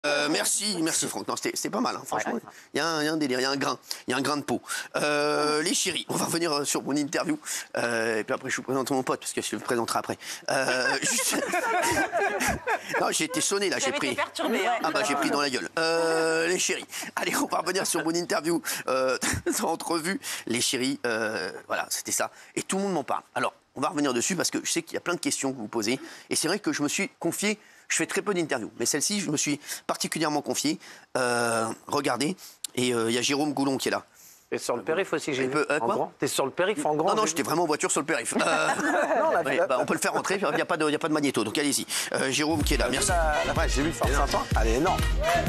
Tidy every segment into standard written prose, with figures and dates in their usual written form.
Merci Franck. Non, c'était pas mal, hein, franchement. Il y a un délire, il y a un grain de peau. Les chéris, on va revenir sur mon interview. Et puis après, je vous présente mon pote, parce que je le présenterai après. Non, j'ai été sonné, là, j'ai pris. Perturbé, hein. Ah bah, j'ai pris dans la gueule. Les chéris. Allez, on va revenir sur mon interview entrevue. Les chéris, voilà, c'était ça. Et tout le monde m'en parle. Alors, on va revenir dessus, parce que je sais qu'il y a plein de questions que vous posez. Et c'est vrai que je me suis confié. Je fais très peu d'interviews, mais celle-ci, je me suis particulièrement confié. Regardez, et il y a Jérôme Goulon qui est là. T'es sur le périph' aussi, j'ai vu. Quoi? T'es sur le périph' en grand? Non, j'étais vraiment en voiture sur le périph'. On peut le faire rentrer, il n'y a pas de magnéto, donc allez-y. Jérôme qui est là, merci. Ouais, j'ai vu Force sympa. Elle est énorme.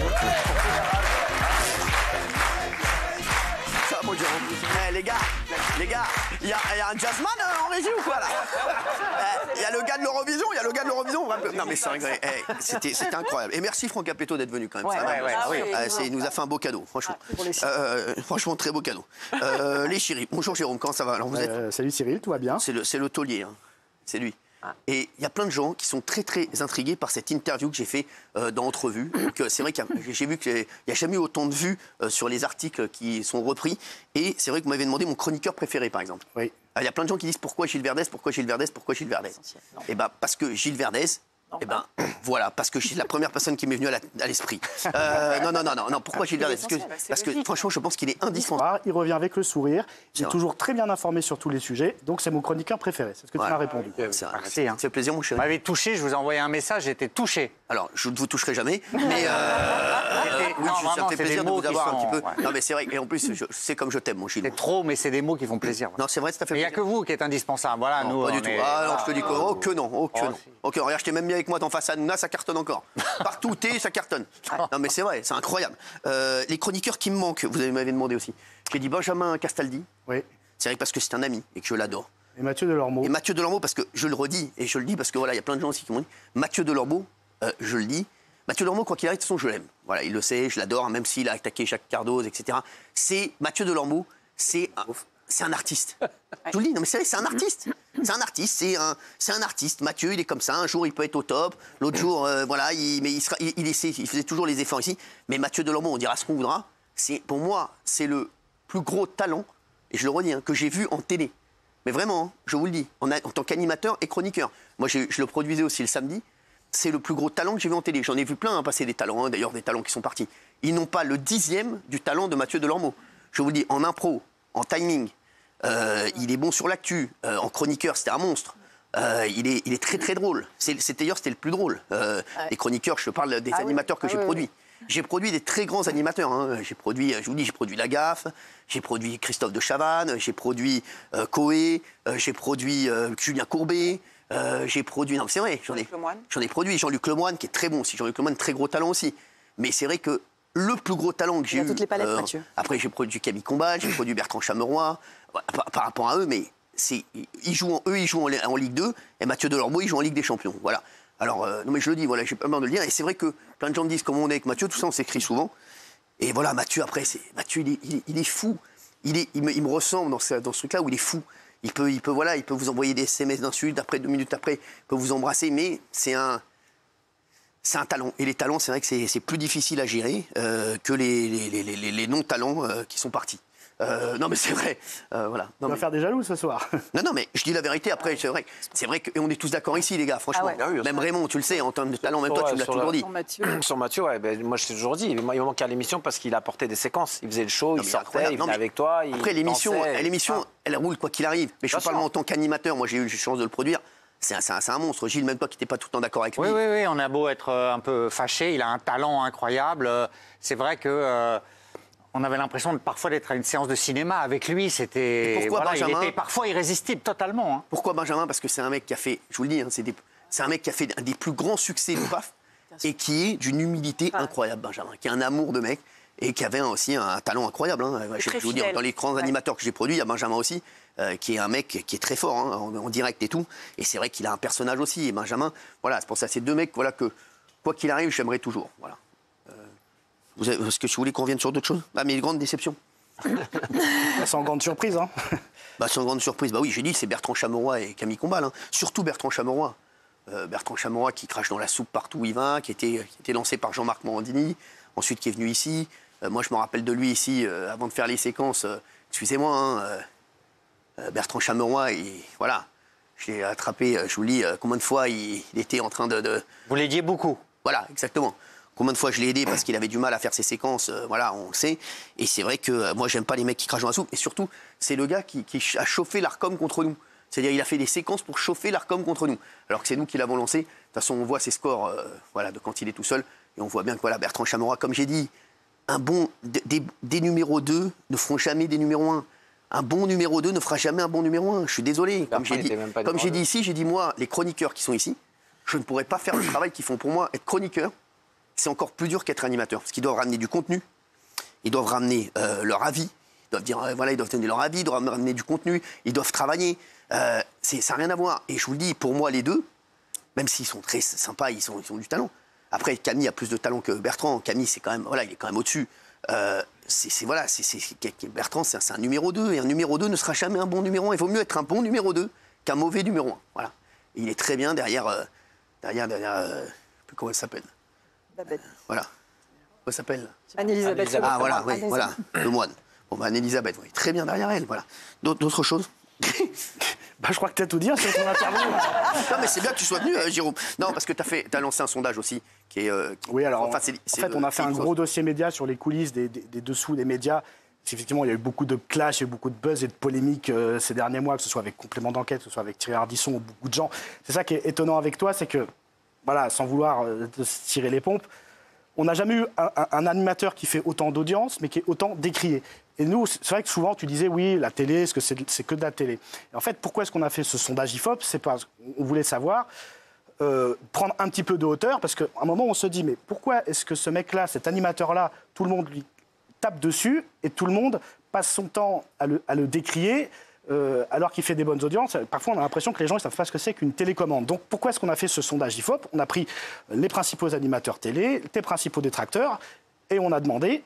Ça va, mon Jérôme. Les gars, il y a un jazzman en régie ou quoi là? Il y a le gars de l'Eurovision, Non mais c'est vrai, c'était incroyable. Et merci Franck Capetto d'être venu quand même. Il nous a fait un beau cadeau, franchement. Franchement, très beau cadeau. Les chéris, bonjour Jérôme, comment ça va? Alors, vous êtes... Salut Cyril, tout va bien? C'est le taulier, hein. C'est lui. Et il y a plein de gens qui sont très très intrigués par cette interview que j'ai fait dans Entrevue. C'est vrai que j'ai vu qu'il n'y a jamais eu autant de vues sur les articles qui sont repris. Et c'est vrai que vous m'avez demandé mon chroniqueur préféré, par exemple. Oui. Il y a plein de gens qui disent pourquoi Gilles Verdez, pourquoi Gilles Verdez, pourquoi Gilles Verdez. Et ben parce que Gilles Verdez. Eh ben, voilà, parce que c'est la première personne qui m'est venue à l'esprit. Non, pourquoi Gilles Verdez? Parce que franchement, je pense qu'il est indispensable. Il revient avec le sourire, il est toujours très bien informé sur tous les sujets, donc c'est mon chroniqueur préféré, c'est ce que tu m'as répondu. Merci, hein. Ça fait plaisir, mon chéri. Vous m'avez touché, je vous ai envoyé un message, j'étais touché. Alors, je ne vous toucherai jamais, mais oui, ça me fait plaisir de vous avoir un petit peu. Non, mais c'est vrai, et en plus, c'est comme je t'aime, mon Gilles. C'est trop, mais c'est des mots qui font plaisir. Non, c'est vrai, ça fait plaisir. Il n'y a que vous qui êtes indispensable, voilà, nous. Pas du tout. Ah non, je te dis que non, que non. Ok, regarde, je t'ai même mis avec moi en face à Nouna, ça cartonne encore. Partout où t'es, ça cartonne. Non, mais c'est vrai, c'est incroyable. Les chroniqueurs qui me manquent, vous m'avez demandé aussi. J'ai dit Benjamin Castaldi. Oui. C'est vrai parce que c'est un ami et que je l'adore. Et Mathieu Delormeau. Et Mathieu Delormeau, parce que je le redis, et je le dis parce que voilà, il y a plein de gens aussi qui m'ont dit Mathieu Delormeau, je le dis. Mathieu Delormeau, quoi qu'il arrive, de toute façon, je l'aime. Voilà, il le sait, je l'adore, même s'il a attaqué Jacques Cardoz, etc. Mathieu Delormeau, c'est un artiste. Je vous le dis, non mais c'est vrai, c'est un artiste. C'est un artiste. Mathieu, il est comme ça. Un jour, il peut être au top. L'autre jour, voilà, il faisait toujours les efforts ici. Mais Mathieu Delormeau, on dira ce qu'on voudra. Pour moi, c'est le plus gros talent, et je le redis, que j'ai vu en télé. Mais vraiment, hein, je vous le dis, en tant qu'animateur et chroniqueur. Moi, je le produisais aussi le samedi. C'est le plus gros talent que j'ai vu en télé. J'en ai vu plein passer des talents, d'ailleurs des talents qui sont partis. Ils n'ont pas le 10e du talent de Mathieu Delormeau. Je vous le dis, en impro, en timing, il est bon sur l'actu, en chroniqueur, c'était un monstre. Il est très très drôle. D'ailleurs, c'était le plus drôle. Les chroniqueurs, je parle des animateurs que j'ai produits. J'ai produit des très grands animateurs. Hein. J'ai produit La Gaffe, j'ai produit Christophe de Chavannes, j'ai produit Coé, j'ai produit Julien Courbet. J'ai produit, non c'est vrai, j'en ai produit Jean-Luc Lemoyne qui est très bon aussi, Jean-Luc Lemoyne, très gros talent aussi. Mais c'est vrai que le plus gros talent que j'ai eu... toutes les palettes, Mathieu. Après j'ai produit Camille Combal, j'ai produit Bertrand Chameroy, par rapport à eux, mais ils jouent en Ligue 2 et Mathieu Delormeau, il joue en Ligue des Champions, voilà. Alors, non mais je le dis, voilà, j'ai pas peur de le dire, et c'est vrai que plein de gens me disent comment on est avec Mathieu, tout ça on s'écrit souvent. Et voilà, Mathieu, après, Mathieu, il est fou. Il me ressemble dans ce truc-là où il est fou. Il peut vous envoyer des SMS d'insultes, après 2 minutes après, il peut vous embrasser, mais c'est un talent. Et les talents, c'est vrai que c'est plus difficile à gérer que les non-talents qui sont partis. Non mais c'est vrai, voilà. On va faire des jaloux ce soir. Non, mais je dis la vérité, après, c'est vrai qu'on est tous d'accord ici, les gars, franchement. Même Raymond, tu le sais, en termes de talent, même toi, tu me l'as toujours dit. Sur Mathieu, ouais, moi je t'ai toujours dit, il manquait à l'émission parce qu'il apportait des séquences. Il faisait le show, il sortait, il venait avec toi. Après, l'émission, elle roule quoi qu'il arrive. Mais je parle en tant qu'animateur, moi j'ai eu la chance de le produire. C'est un monstre. Gilles, même toi qui n'étais pas tout le temps d'accord avec lui. Oui, on a beau être un peu fâché, il a un talent incroyable. C'est vrai que... on avait l'impression parfois d'être à une séance de cinéma avec lui. C'était, il était parfois irrésistible totalement. Hein. Pourquoi Benjamin? Parce que c'est un mec qui a fait, je vous le dis, hein, c'est un mec qui a fait un des plus grands succès de PAF et qui est d'une humilité incroyable, Benjamin, qui a un amour de mec et qui avait aussi un talent incroyable. Hein. Je vous dis, dans les grands animateurs que j'ai produits, il y a Benjamin aussi, qui est un mec qui est très fort hein, en direct et tout. Et c'est vrai qu'il a un personnage aussi. Et Benjamin, voilà, c'est pour ça, ces deux mecs, voilà, que quoi qu'il arrive, j'aimerais toujours. Voilà. Est-ce que tu voulais qu'on revienne sur d'autres choses? Ah, mais une grande déception. Sans grande surprise, hein. Sans grande surprise. Bah oui, j'ai dit, c'est Bertrand Chameroy et Camille Combal. Hein. Surtout Bertrand Chameroy. Bertrand Chameroy qui crache dans la soupe partout où il va, qui était lancé par Jean-Marc Morandini, ensuite qui est venu ici. Moi, je me rappelle de lui ici, avant de faire les séquences. Excusez-moi, hein, Bertrand Chameroy, voilà, je l'ai attrapé, je vous le dis, combien de fois il était en train de... Vous l'aidiez beaucoup. Voilà, exactement. Combien de fois je l'ai aidé parce qu'il avait du mal à faire ses séquences, voilà, on le sait. Et c'est vrai que moi, j'aime pas les mecs qui crachent dans la soupe. Et surtout, c'est le gars qui a chauffé l'Arcom contre nous. C'est-à-dire il a fait des séquences pour chauffer l'Arcom contre nous. Alors que c'est nous qui l'avons lancé. De toute façon, on voit ses scores voilà, de quand il est tout seul. Et on voit bien que voilà, Bertrand Chameroy, comme j'ai dit, des numéros 2 ne feront jamais des numéros 1. Un bon numéro 2 ne fera jamais un bon numéro 1. Je suis désolé. Comme j'ai dit ici, j'ai dit moi, les chroniqueurs qui sont ici, je ne pourrais pas faire le travail qu'ils font pour moi. Être chroniqueur, c'est encore plus dur qu'être animateur. Parce qu'ils doivent ramener du contenu, ils doivent ramener leur avis, ils doivent dire, voilà, ils doivent donner leur avis, ils doivent ramener du contenu, ils doivent travailler. Ça n'a rien à voir. Et je vous le dis, pour moi, les deux, même s'ils sont très sympas, ils ont du talent. Après, Camille a plus de talent que Bertrand. Camille, c'est quand même, voilà, il est quand même au-dessus. Bertrand, c'est un numéro 2. Et un numéro 2 ne sera jamais un bon numéro 1. Il vaut mieux être un bon numéro 2 qu'un mauvais numéro 1. Voilà. Et il est très bien derrière comment elle s'appelle voilà. Comment elle s'appelle Anne-Elisabeth. Ah, voilà, oui, voilà, le moine. Bon, bah, Anne-Elisabeth, oui, très bien derrière elle, voilà. D'autres choses je crois que tu as tout dit sur ton interview. Non, mais c'est bien que tu sois venu, Jérôme. Non, parce que tu as lancé un sondage aussi. Oui, alors, en fait, on a fait un gros dossier média sur les coulisses des dessous des médias. Effectivement, il y a eu beaucoup de clash, il y a eu beaucoup de buzz et de polémiques ces derniers mois, que ce soit avec Complément d'enquête, que ce soit avec Thierry Ardisson ou beaucoup de gens. C'est ça qui est étonnant avec toi, c'est que, voilà, sans vouloir te tirer les pompes, on n'a jamais eu un animateur qui fait autant d'audience, mais qui est autant décrié. Et nous, c'est vrai que souvent, tu disais, oui, la télé, est-ce que c'est que de la télé ? Et en fait, pourquoi est-ce qu'on a fait ce sondage IFOP ? C'est parce qu'on voulait savoir, prendre un petit peu de hauteur, parce qu'à un moment, on se dit, mais pourquoi est-ce que ce mec-là, cet animateur-là, tout le monde lui tape dessus, et tout le monde passe son temps à le décrier, alors qu'il fait des bonnes audiences? Parfois, on a l'impression que les gens ne savent pas ce que c'est qu'une télécommande. Donc, pourquoi est-ce qu'on a fait ce sondage IFOP ? On a pris les principaux animateurs télé, les principaux détracteurs, et on a demandé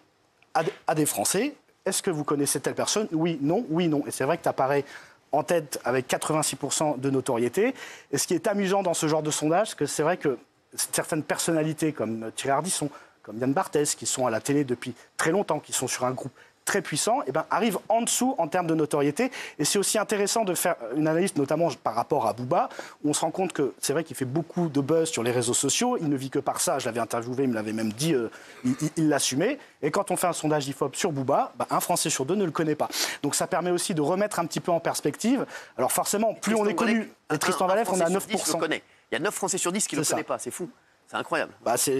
à des Français, est-ce que vous connaissez telle personne ? Oui, non, oui, non. Et c'est vrai que tu apparais en tête avec 86% de notoriété. Et ce qui est amusant dans ce genre de sondage, c'est que c'est vrai que certaines personnalités comme Thierry Ardisson, comme Yann Barthès, qui sont à la télé depuis très longtemps, qui sont sur un groupe très puissant, arrivent en dessous en termes de notoriété. Et c'est aussi intéressant de faire une analyse, notamment par rapport à Booba, où on se rend compte que c'est vrai qu'il fait beaucoup de buzz sur les réseaux sociaux, il ne vit que par ça, je l'avais interviewé, il me l'avait même dit, il l'assumait. Et quand on fait un sondage IFOP sur Booba, un Français sur 2 ne le connaît pas. Donc ça permet aussi de remettre un petit peu en perspective. Alors forcément, plus on est connu, et Tristan Valef, on a 9%. Il y a 9 Français sur 10 qui ne le connaissent pas, c'est fou. C'est incroyable.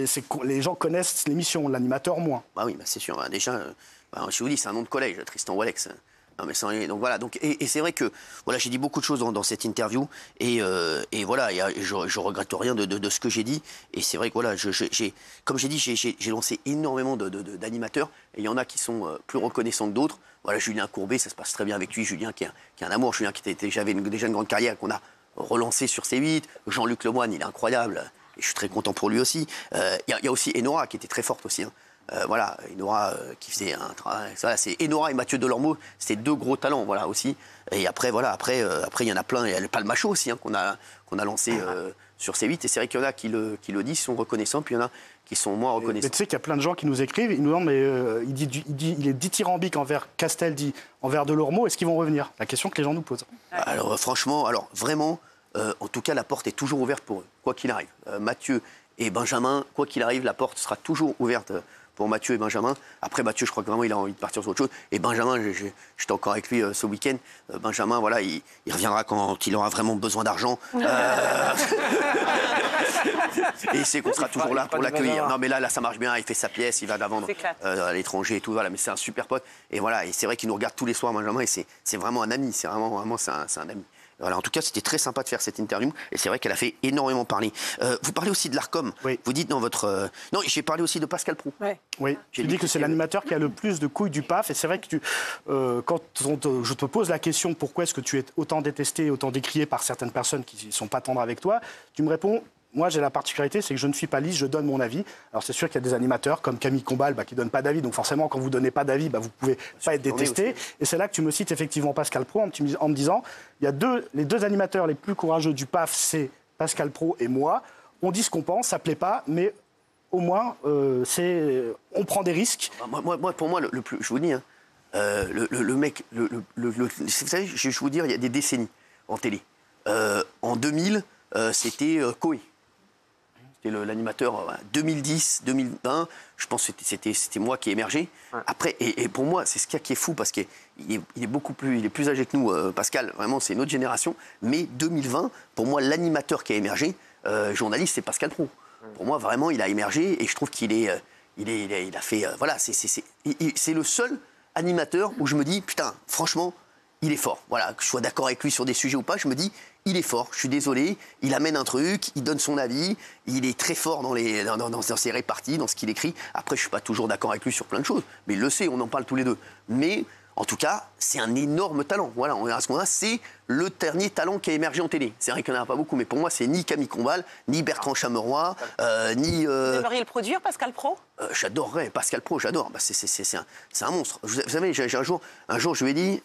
Les gens connaissent l'émission, l'animateur moins. Bah oui, c'est sûr. Déjà, je vous dis, c'est un nom de collège, Tristan Walex. Non, mais donc voilà. Et c'est vrai que voilà, j'ai dit beaucoup de choses dans cette interview. Et voilà, je regrette rien de ce que j'ai dit. Et c'est vrai que voilà, comme j'ai dit, j'ai lancé énormément d'animateurs. Et il y en a qui sont plus reconnaissants que d'autres. Voilà, Julien Courbet, ça se passe très bien avec lui. Julien qui est un amour. Julien qui avait déjà une grande carrière qu'on a relancé sur C8. Jean-Luc Lemoyne, il est incroyable. Et je suis très content pour lui aussi. Il y a aussi Enora qui était très forte aussi. Hein. Voilà, Enora qui faisait un travail. Voilà, c'est Enora et Mathieu Delormeau, c'était 2 gros talents, voilà aussi. Et après, voilà, après il y en a plein. Il y a le Palmacho aussi qu'on a lancé sur C8. Et c'est vrai qu'il y en a qui le disent, sont reconnaissants, puis il y en a qui sont moins reconnaissants. Mais tu sais qu'il y a plein de gens qui nous écrivent, ils nous demandent, mais il est dithyrambique envers Castel, dit envers Delormeau. Est-ce qu'ils vont revenir ? La question que les gens nous posent. Alors franchement, vraiment. En tout cas, la porte est toujours ouverte pour eux, quoi qu'il arrive. Mathieu et Benjamin, quoi qu'il arrive, la porte sera toujours ouverte pour Mathieu et Benjamin. Après, Mathieu, je crois que vraiment, il a envie de partir sur autre chose. Et Benjamin, j'étais encore avec lui ce week-end. Benjamin, voilà, il reviendra quand il aura vraiment besoin d'argent. Et il sait qu'on sera toujours là pour l'accueillir. Non, mais là, ça marche bien. Il fait sa pièce, il va la vendre à l'étranger et tout. Voilà, mais c'est un super pote. Et voilà, et c'est vrai qu'il nous regarde tous les soirs, Benjamin. Et c'est vraiment un ami. C'est vraiment c'est un ami. Voilà, en tout cas, c'était très sympa de faire cette interview. Et c'est vrai qu'elle a fait énormément parler. Vous parlez aussi de l'Arcom. Oui. Vous dites dans votre... Non, j'ai parlé aussi de Pascal Praud. Ouais. Oui, tu dis que c'est l'animateur qui a le plus de couilles du PAF. Et c'est vrai que quand je te pose la question pourquoi est-ce que tu es autant détesté, autant décrié par certaines personnes qui ne sont pas tendres avec toi, tu me réponds... Moi, j'ai la particularité, c'est que je ne suis pas lisse, je donne mon avis. Alors, c'est sûr qu'il y a des animateurs comme Camille Combal qui ne donnent pas d'avis. Donc, forcément, quand vous ne donnez pas d'avis, vous ne pouvez pas être détesté. Et c'est là que tu me cites effectivement Pascal Praud en me disant il y a les 2 animateurs les plus courageux du PAF, c'est Pascal Praud et moi, on dit ce qu'on pense, ça plaît pas, mais au moins, on prend des risques. Pour moi, le plus, je vous dis, hein, le mec, vous savez, je vais vous dire, il y a des décennies en télé. En 2000, c'était Coé. C'était l'animateur 2010, 2020. Je pense que c'était moi qui ai émergé. Ouais. Après, et pour moi, c'est ce qui est fou parce qu'il est plus âgé que nous, Pascal. Vraiment, c'est une autre génération. Mais 2020, pour moi, l'animateur qui a émergé, journaliste, c'est Pascal Praud. Pour moi, vraiment, il a émergé et je trouve qu'il a fait. Voilà, c'est le seul animateur où je me dis, putain, franchement, il est fort. Voilà, que je sois d'accord avec lui sur des sujets ou pas, je me dis, il est fort. Je suis désolé, il amène un truc, il donne son avis, il est très fort dans ses réparties, dans ce qu'il écrit. Après, je suis pas toujours d'accord avec lui sur plein de choses, mais il le sait, on en parle tous les deux. Mais en tout cas, c'est un énorme talent. Voilà, on verra ce qu'on a. C'est le dernier talent qui a émergé en télé. C'est vrai qu'il n'y en a pas beaucoup, mais pour moi, c'est ni Camille Combal, ni Bertrand Chameroy, ni... Vous aimeriez le produire, Pascal Praud ? J'adorerais. Pascal Praud, j'adore. Bah, c'est un monstre. Vous savez, un jour, je lui ai dit,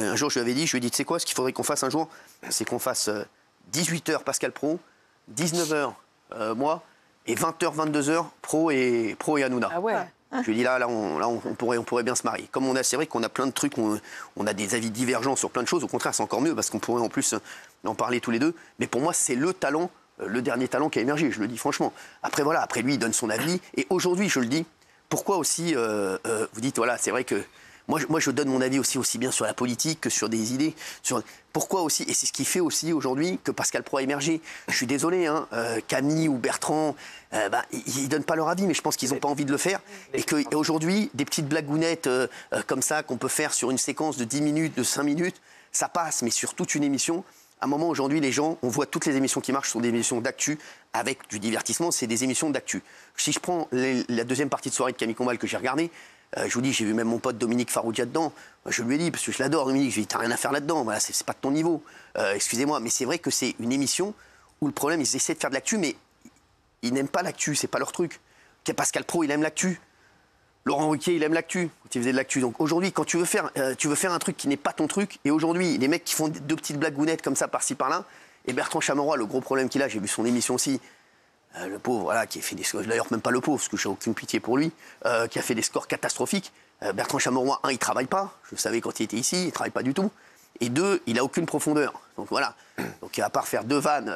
tu sais quoi, ce qu'il faudrait qu'on fasse un jour, c'est qu'on fasse 18h Pascal Praud, 19h moi, et 20h, 22h, Praud et Hanouna. Ah ouais. Je lui ai dit là on pourrait bien se marier. Comme c'est vrai qu'on a plein de trucs, on a des avis divergents sur plein de choses. Au contraire, c'est encore mieux parce qu'on pourrait en plus en parler tous les deux. Mais pour moi, c'est le talent, le dernier talent qui a émergé. Je le dis franchement. Après voilà, après lui, il donne son avis. Et aujourd'hui, je le dis. Pourquoi aussi vous dites voilà, c'est vrai que moi, je donne mon avis aussi bien sur la politique que sur des idées. Pourquoi aussi, et c'est ce qui fait aussi aujourd'hui que Pascal Praud a émergé. Je suis désolé, hein, Camille ou Bertrand, ils donnent pas leur avis, mais je pense qu'ils n'ont pas envie de le faire. Et qu'aujourd'hui, des petites blagounettes comme ça qu'on peut faire sur une séquence de 10 minutes, de 5 minutes, ça passe, mais sur toute une émission. À un moment, aujourd'hui, les gens, on voit toutes les émissions qui marchent sont des émissions d'actu, avec du divertissement, c'est des émissions d'actu. Si je prends la deuxième partie de soirée de Camille Combal que j'ai regardée, je vous dis, j'ai vu même mon pote Dominique Farrugia dedans. Je lui ai dit, parce que je l'adore, Dominique, je lui ai dit, t'as rien à faire là-dedans, voilà, c'est pas de ton niveau. Excusez-moi, mais c'est vrai que c'est une émission où le problème, ils essaient de faire de l'actu, mais ils n'aiment pas l'actu, c'est pas leur truc. Pascal Praud, il aime l'actu. Laurent Ruquier, il aime l'actu. Il faisait de l'actu. Donc aujourd'hui, quand tu veux faire un truc qui n'est pas ton truc, et aujourd'hui, les mecs qui font deux petites blagounettes comme ça, par-ci, par-là, et Bertrand Chameroy, le gros problème qu'il a, j'ai vu son émission aussi, le pauvre, voilà, qui a fait des scores, d'ailleurs même pas le pauvre, parce que j'ai aucune pitié pour lui, qui a fait des scores catastrophiques. Bertrand Chameroy, il travaille pas, je le savais quand il était ici, il travaille pas du tout. Et 2, il a aucune profondeur. Donc voilà. Donc à part faire 2 vannes,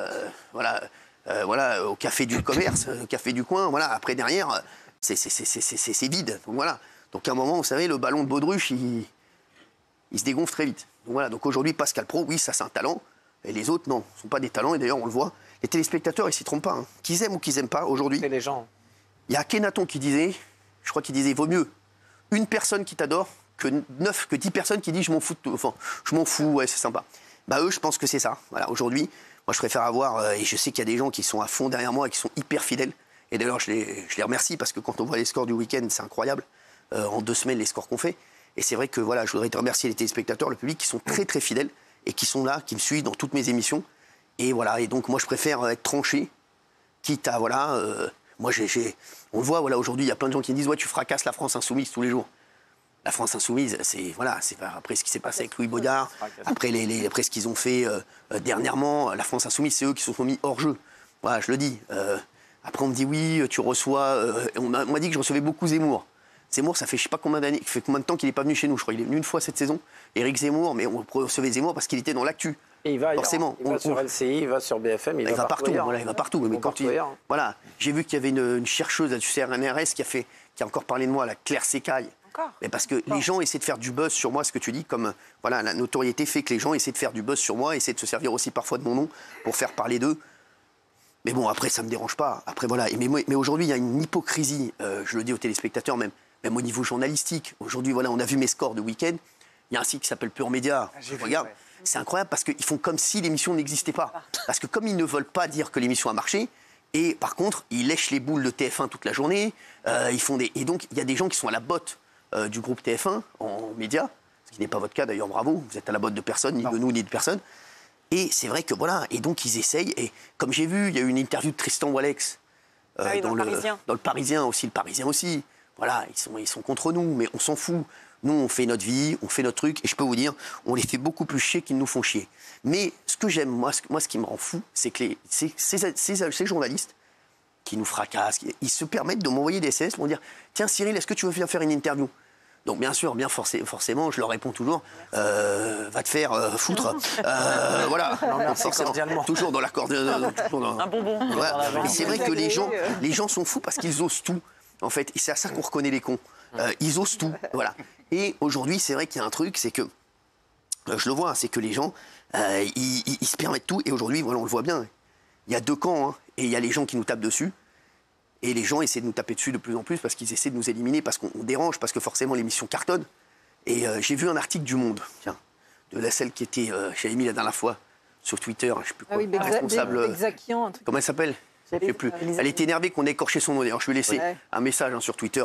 voilà, au café du commerce, au café du coin, voilà, après derrière, c'est vide. Donc voilà. Donc à un moment, vous savez, le ballon de baudruche, il se dégonfle très vite. Donc voilà. Donc aujourd'hui, Pascal Praud, oui, ça c'est un talent. Et les autres, non, ne sont pas des talents. Et d'ailleurs, on le voit. Les téléspectateurs, ils s'y trompent pas. Hein. Qu'ils aiment ou qu'ils n'aiment pas, aujourd'hui. C'est les gens. Il y a Akhenaton qui disait, je crois qu'il disait, vaut mieux une personne qui t'adore que 10 personnes qui disent je m'en fous, ouais, c'est sympa. Bah eux, je pense que c'est ça. Voilà, aujourd'hui, moi, je préfère avoir, et je sais qu'il y a des gens qui sont à fond derrière moi et qui sont hyper fidèles. Et d'ailleurs, je les remercie parce que quand on voit les scores du week-end, c'est incroyable. En 2 semaines, les scores qu'on fait. Et c'est vrai que voilà, je voudrais te remercier les téléspectateurs, le public, qui sont très très fidèles et qui sont là, qui me suivent dans toutes mes émissions. Et voilà, et donc moi je préfère être tranché, quitte à, voilà, moi on le voit, voilà, aujourd'hui il y a plein de gens qui me disent, ouais, tu fracasses la France Insoumise tous les jours. La France Insoumise, c'est, voilà, c'est après ce qui s'est passé avec Louis Baudard, après ce qu'ils ont fait dernièrement, la France Insoumise, c'est eux qui se sont mis hors jeu. Voilà, je le dis. Après on me dit, oui, tu reçois, on m'a dit que je recevais beaucoup Zemmour. Zemmour, ça fait je sais pas combien d'années, fait combien de temps qu'il n'est pas venu chez nous, je crois, il est venu une fois cette saison. Éric Zemmour, mais on recevait Zemmour parce qu'il était dans l'actu. Et il va forcément. Il va sur LCI, il va sur BFM, il va partout. Voilà, il va partout. Mais quand voilà, j'ai vu qu'il y avait une chercheuse du CNRS qui a encore parlé de moi, la Claire Sécaille. Mais parce que les gens essaient de faire du buzz sur moi, ce que tu dis, comme voilà, la notoriété fait que les gens essaient de faire du buzz sur moi, essaient de se servir aussi parfois de mon nom pour faire parler d'eux. Mais bon, après, ça me dérange pas. Après, voilà. Mais aujourd'hui, il y a une hypocrisie, je le dis aux téléspectateurs même au niveau journalistique. Aujourd'hui, voilà, on a vu mes scores de week-end. Il y a un site qui s'appelle Pure Média. Regarde. Ouais. C'est incroyable parce qu'ils font comme si l'émission n'existait pas. Parce que comme ils ne veulent pas dire que l'émission a marché, et par contre, ils lèchent les boules de TF1 toute la journée, et donc il y a des gens qui sont à la botte du groupe TF1 en médias, ce qui n'est pas votre cas d'ailleurs, bravo, vous êtes à la botte de personne, ni de nous, ni de personne. Et c'est vrai que voilà, et donc ils essayent, et comme j'ai vu, il y a eu une interview de Tristan Walex dans le Parisien aussi, voilà, ils sont contre nous, mais on s'en fout. Nous, on fait notre vie, on fait notre truc, et je peux vous dire, on les fait beaucoup plus chier qu'ils nous font chier. Mais ce que j'aime, moi, ce qui me rend fou, c'est que ces journalistes qui nous fracassent, ils se permettent de m'envoyer des SMS pour me dire « Tiens, Cyril, est-ce que tu veux venir faire une interview ?» Donc bien sûr, forcément, je leur réponds toujours va te faire foutre. Voilà. Non, forcément. Toujours dans la corde. Un bonbon. Voilà. Et c'est vrai que les gens sont fous parce qu'ils osent tout. En fait, et c'est à ça qu'on reconnaît les cons. Ils osent tout. Voilà. Et aujourd'hui, c'est vrai qu'il y a un truc, c'est que je le vois, c'est que les gens, ils se permettent tout. Et aujourd'hui, voilà, on le voit bien. Il y a deux camps, hein, et il y a les gens qui nous tapent dessus. Et les gens essaient de nous taper dessus de plus en plus parce qu'ils essaient de nous éliminer, parce qu'on dérange, parce que forcément l'émission cartonne. Et j'ai vu un article du Monde, tiens, de celle qui était, j'avais mis la dernière fois sur Twitter, je ne sais plus quoi, responsable. Comment elle s'appelle? Je sais plus. Elle était énervée qu'on ait écorché son nom. D'ailleurs, je lui ai laissé un message hein, sur Twitter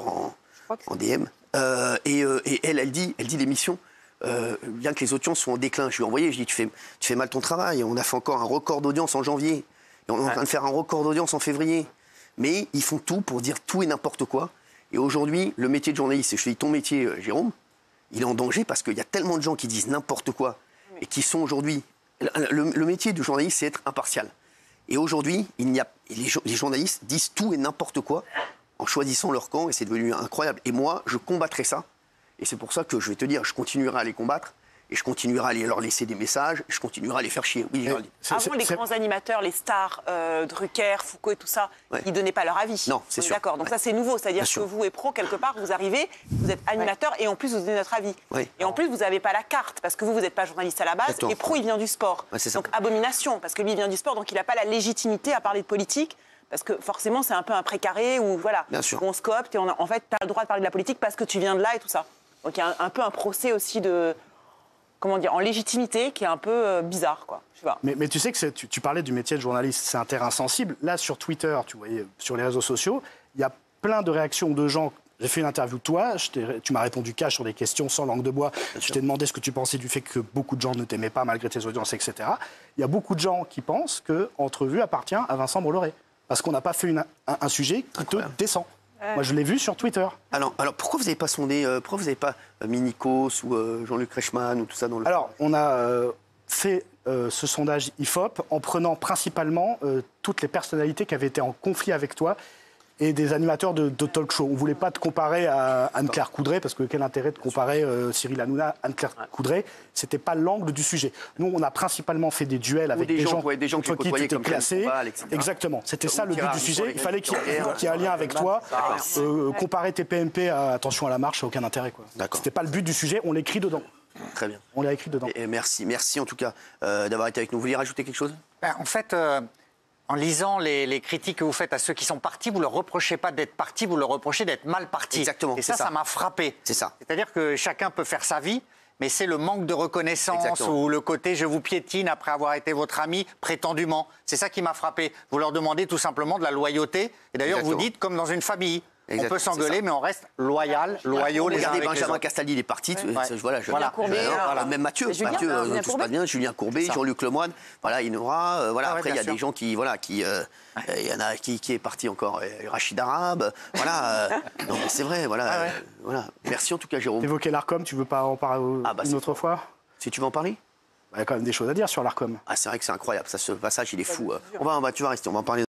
en DM. Et elle dit l'émission, bien que les audiences soient en déclin, je lui ai envoyé, je lui ai dit, tu fais mal ton travail. On a fait encore un record d'audience en janvier. Et on est en train de faire un record d'audience en février. Mais ils font tout pour dire tout et n'importe quoi. Et aujourd'hui, le métier de journaliste, et je te dis ton métier, Jérôme, il est en danger parce qu'il y a tellement de gens qui disent n'importe quoi et qui sont aujourd'hui... Le métier de journaliste, c'est être impartial. Et aujourd'hui, les journalistes disent tout et n'importe quoi en choisissant leur camp et c'est devenu incroyable. Et moi, je combattrai ça. Et c'est pour ça que je vais te dire, je continuerai à les combattre. Et je continuerai à leur laisser des messages, je continuerai à les faire chier. Oui, avant, les grands animateurs, les stars, Drucker, Foucault et tout ça, ils ne donnaient pas leur avis. Non, c'est sûr. D'accord, donc ça c'est nouveau, c'est-à-dire que vous et Pro, quelque part, vous arrivez, vous êtes animateur et en plus vous donnez notre avis. Et en plus vous n'avez pas la carte, parce que vous n'êtes pas journaliste à la base, et Pro il vient du sport. Donc abomination, parce que lui il vient du sport, donc il n'a pas la légitimité à parler de politique. Parce que forcément c'est un peu un précaré où voilà, on se coopte et en fait tu as le droit de parler de la politique parce que tu viens de là et tout ça. Donc il y a un peu un procès aussi de... comment dire, en légitimité, qui est un peu bizarre, quoi. Je sais pas. Mais tu sais que tu parlais du métier de journaliste, c'est un terrain sensible. Là, sur Twitter, tu voyais, sur les réseaux sociaux, il y a plein de réactions de gens. J'ai fait une interview de toi, tu m'as répondu cash sur des questions sans langue de bois. Je t'ai demandé ce que tu pensais du fait que beaucoup de gens ne t'aimaient pas malgré tes audiences, etc. Il y a beaucoup de gens qui pensent que Entrevue appartient à Vincent Bolloré. Parce qu'on n'a pas fait un sujet qui te descend. Moi, je l'ai vu sur Twitter. Alors pourquoi vous n'avez pas sondé, pourquoi vous n'avez pas Minikos ou Jean-Luc Reichmann ou tout ça dans le... Alors, on a fait ce sondage IFOP en prenant principalement toutes les personnalités qui avaient été en conflit avec toi et des animateurs de talk show. On ne voulait pas te comparer à Anne-Claire Coudray, parce que quel intérêt de comparer Cyril Hanouna à Anne-Claire Coudray? Ce n'était pas l'angle du sujet. Nous, on a principalement fait des duels avec des gens qui étaient classés. Exactement. C'était ça le but du sujet. Il fallait qu'il y ait un lien avec toi. Comparer tes PMP à Attention à la marche, ça n'a aucun intérêt. Ce n'était pas le but du sujet, on l'écrit dedans. Très bien. On l'a écrit dedans. Et merci en tout cas d'avoir été avec nous. Vous voulez rajouter quelque chose? En fait... en lisant les critiques que vous faites à ceux qui sont partis, vous ne leur reprochez pas d'être partis, vous leur reprochez d'être mal partis. Exactement. Et ça m'a frappé. C'est ça. C'est-à-dire que chacun peut faire sa vie, mais c'est le manque de reconnaissance ou le côté « je vous piétine après avoir été votre ami » prétendument. C'est ça qui m'a frappé. Vous leur demandez tout simplement de la loyauté. Et d'ailleurs, vous dites comme dans une famille. On peut s'engueuler, mais on reste loyaux les uns avec les autres. Benjamin Castaldi, il est parti. Julien Courbet, même Mathieu, tout se passe bien. Julien Courbet, Jean-Luc Lemoyne, voilà, Innora. Après, il y a des gens qui, il y en a qui est parti encore. Rachid Arabe, voilà. Non, mais c'est vrai, voilà. Merci en tout cas, Jérôme. Évoquer l'Arcom, tu veux pas en parler une autre fois? Si tu veux en parler? Il y a quand même des choses à dire sur l'Arcom. C'est vrai que c'est incroyable. Ce passage, il est fou. Tu vas rester. On va en parler.